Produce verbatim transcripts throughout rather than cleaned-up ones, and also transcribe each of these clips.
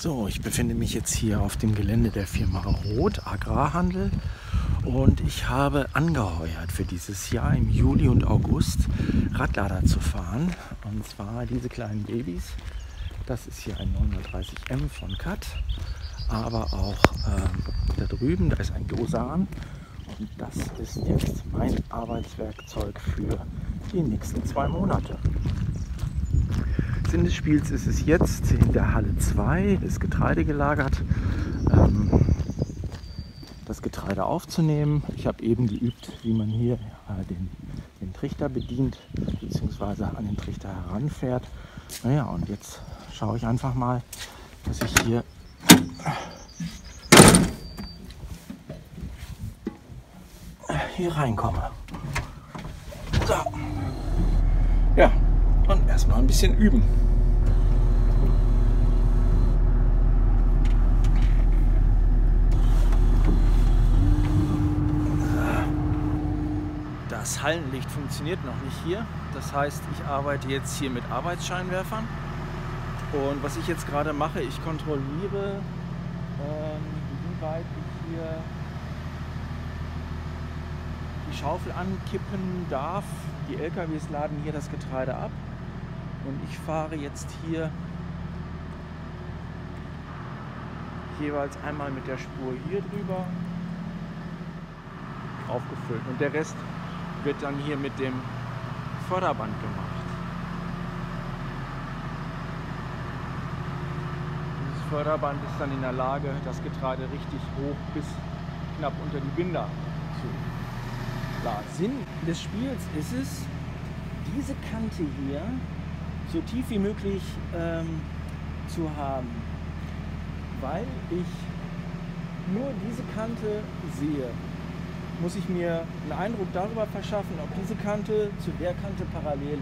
So, ich befinde mich jetzt hier auf dem Gelände der Firma Roth Agrarhandel und ich habe angeheuert für dieses Jahr im Juli und August Radlader zu fahren. Und zwar diese kleinen Babys. Das ist hier ein neunhundertdreißig M von Cat, aber auch ähm, da drüben, da ist ein Dosan. Und das ist jetzt mein Arbeitswerkzeug für die nächsten zwei Monate. Sinn des Spiels ist es jetzt in der Halle zwei, das Getreide gelagert, ähm, das Getreide aufzunehmen. Ich habe eben geübt, wie man hier äh, den, den Trichter bedient bzw. an den Trichter heranfährt. Naja, und jetzt schaue ich einfach mal, dass ich hier hier reinkomme. So. Ja, und erstmal ein bisschen üben. Das Hallenlicht funktioniert noch nicht hier. Das heißt, ich arbeite jetzt hier mit Arbeitsscheinwerfern. Und was ich jetzt gerade mache, ich kontrolliere, ähm, wie weit ich hier die Schaufel ankippen darf. Die L K Ws laden hier das Getreide ab. Und ich fahre jetzt hier jeweils einmal mit der Spur hier drüber aufgefüllt. Und der Rest wird dann hier mit dem Förderband gemacht. Dieses Förderband ist dann in der Lage, das Getreide richtig hoch bis knapp unter die Binder zu laden. Sinn des Spiels ist es, diese Kante hier so tief wie möglich ähm, zu haben, weil ich nur diese Kante sehe, muss ich mir einen Eindruck darüber verschaffen, ob diese Kante zu der Kante parallel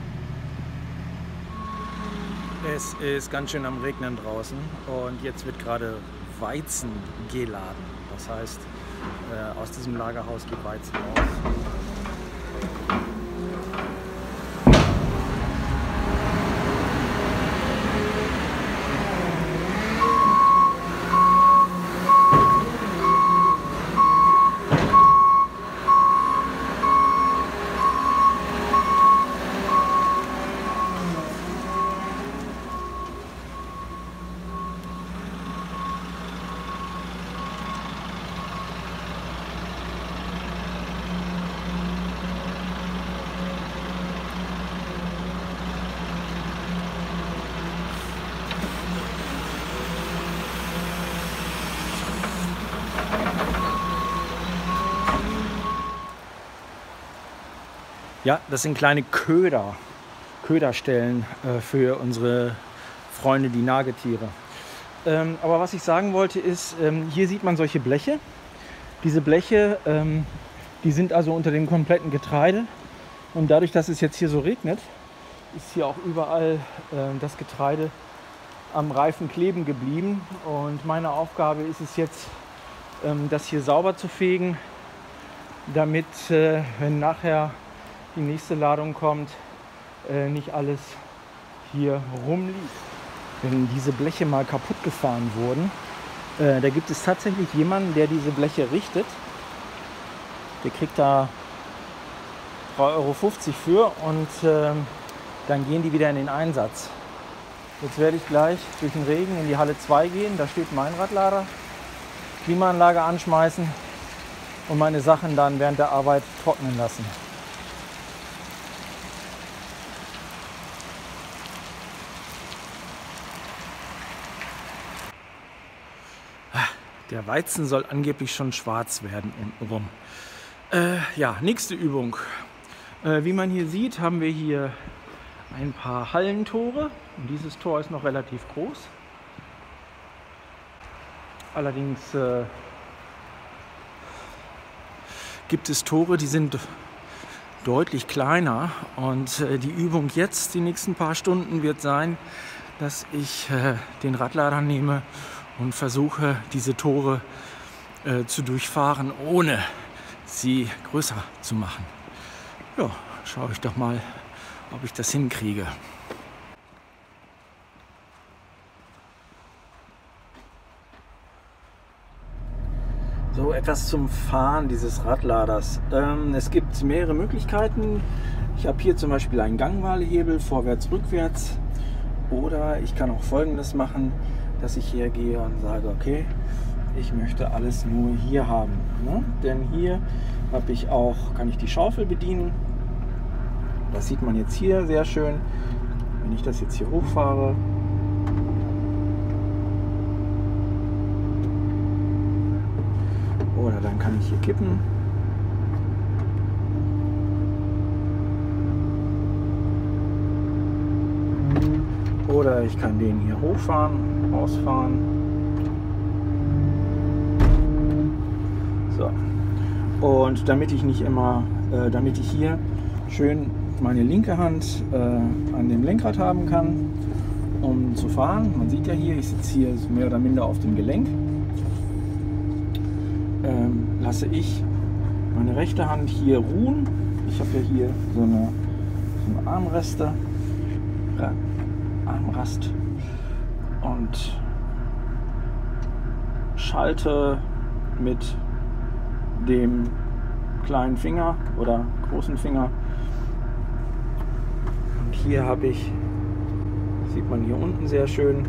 ist. Es ist ganz schön am Regnen draußen und jetzt wird gerade Weizen geladen. Das heißt, äh, aus diesem Lagerhaus geht Weizen raus. Ja, das sind kleine Köder, Köderstellen äh, für unsere Freunde, die Nagetiere. Ähm, aber was ich sagen wollte ist, ähm, hier sieht man solche Bleche. Diese Bleche, ähm, die sind also unter dem kompletten Getreide. Und dadurch, dass es jetzt hier so regnet, ist hier auch überall äh, das Getreide am Reifen kleben geblieben. Und meine Aufgabe ist es jetzt, ähm, das hier sauber zu fegen, damit, äh, wenn nachher die nächste Ladung kommt, äh, nicht alles hier rumliegt. Wenn diese Bleche mal kaputt gefahren wurden, äh, da gibt es tatsächlich jemanden, der diese Bleche richtet. Der kriegt da drei Euro fünfzig für und äh, dann gehen die wieder in den Einsatz. Jetzt werde ich gleich durch den Regen in die Halle zwei gehen, da steht mein Radlader, Klimaanlage anschmeißen und meine Sachen dann während der Arbeit trocknen lassen. Der Weizen soll angeblich schon schwarz werden untenrum. Äh, ja, nächste Übung. Äh, wie man hier sieht, haben wir hier ein paar Hallentore. Und dieses Tor ist noch relativ groß. Allerdings äh, gibt es Tore, die sind deutlich kleiner. Und äh, die Übung jetzt, die nächsten paar Stunden, wird sein, dass ich äh, den Radlader nehme und versuche, diese Tore äh, zu durchfahren, ohne sie größer zu machen. Ja, schaue ich doch mal, ob ich das hinkriege. So, etwas zum Fahren dieses Radladers. Ähm, es gibt mehrere Möglichkeiten. Ich habe hier zum Beispiel einen Gangwahlhebel, vorwärts, rückwärts. Oder ich kann auch Folgendes machen, dass ich hergehe und sage, okay, ich möchte alles nur hier haben. Ne? Denn hier habe ich auch, kann ich die Schaufel bedienen. Das sieht man jetzt hier sehr schön. Wenn ich das jetzt hier hochfahre, oder dann kann ich hier kippen. Oder ich kann den hier hochfahren, ausfahren. So. Und damit ich nicht immer, äh, damit ich hier schön meine linke Hand äh, an dem Lenkrad haben kann, um zu fahren. Man sieht ja hier, ich sitze hier mehr oder minder auf dem Gelenk. Ähm, lasse ich meine rechte Hand hier ruhen. Ich habe ja hier so eine, so eine Armreste, Armrast und schalte mit dem kleinen Finger oder großen Finger. Und hier habe ich, sieht man hier unten sehr schön,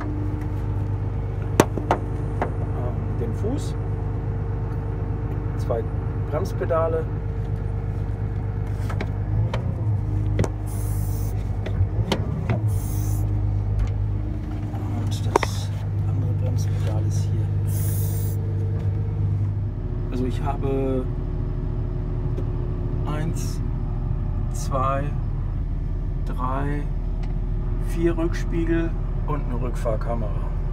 den Fuß. Zwei Bremspedale. Und das andere Bremspedal ist hier. Also ich habe eins, zwei, drei, vier Rückspiegel und eine Rückfahrkamera.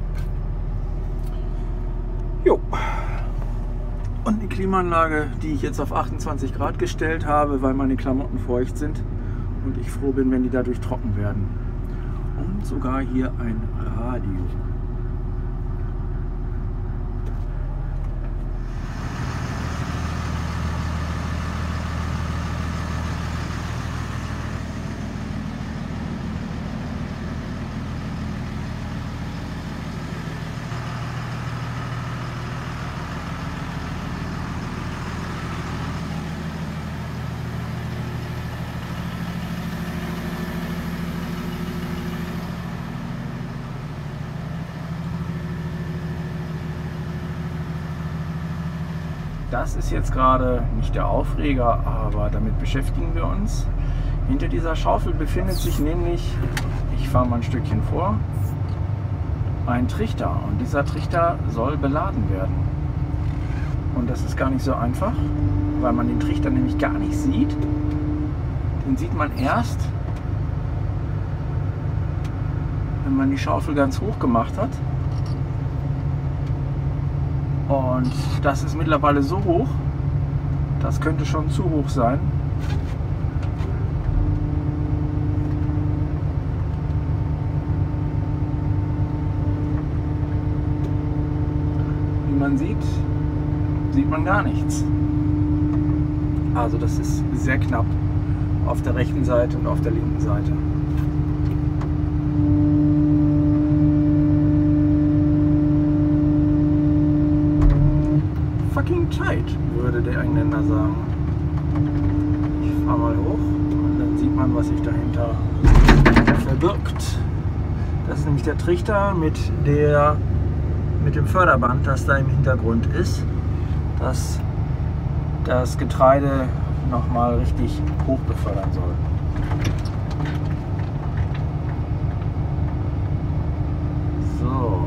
Jo. Und die Klimaanlage, die ich jetzt auf achtundzwanzig Grad gestellt habe, weil meine Klamotten feucht sind und ich froh bin, wenn die dadurch trocken werden. Und sogar hier ein Radio. Das ist jetzt gerade nicht der Aufreger, aber damit beschäftigen wir uns. Hinter dieser Schaufel befindet sich nämlich, ich fahre mal ein Stückchen vor, ein Trichter. Und dieser Trichter soll beladen werden. Und das ist gar nicht so einfach, weil man den Trichter nämlich gar nicht sieht. Den sieht man erst, wenn man die Schaufel ganz hoch gemacht hat. Und das ist mittlerweile so hoch, das könnte schon zu hoch sein. Wie man sieht, sieht man gar nichts. Also das ist sehr knapp auf der rechten Seite und auf der linken Seite. Fucking tight, würde der Engländer sagen. Ich fahre mal hoch und dann sieht man, was sich dahinter verbirgt. Das ist nämlich der Trichter mit, der, mit dem Förderband, das da im Hintergrund ist, das das Getreide nochmal richtig hoch befördern soll. So.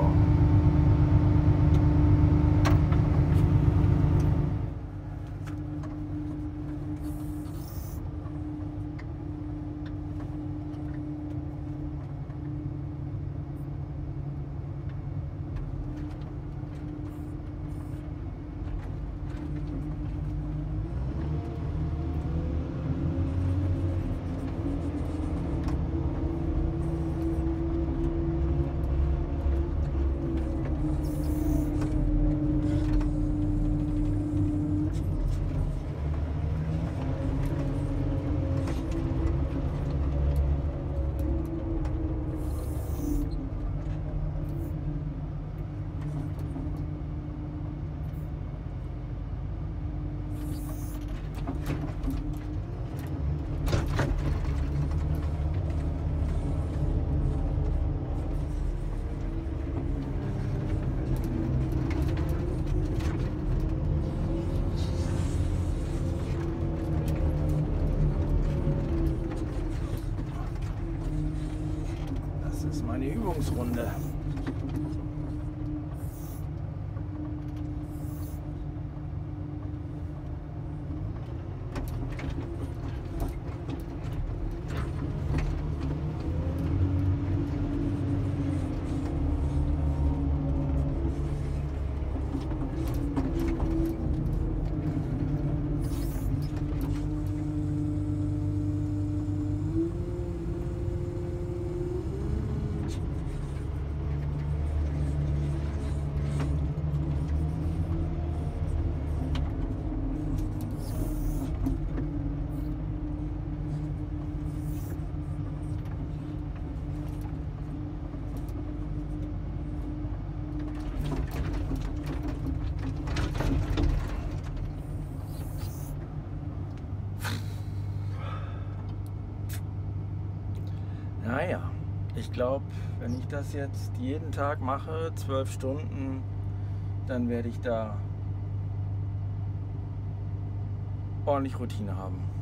Das ist meine Übungsrunde. Naja, ich glaube, wenn ich das jetzt jeden Tag mache, zwölf Stunden, dann werde ich da ordentlich Routine haben.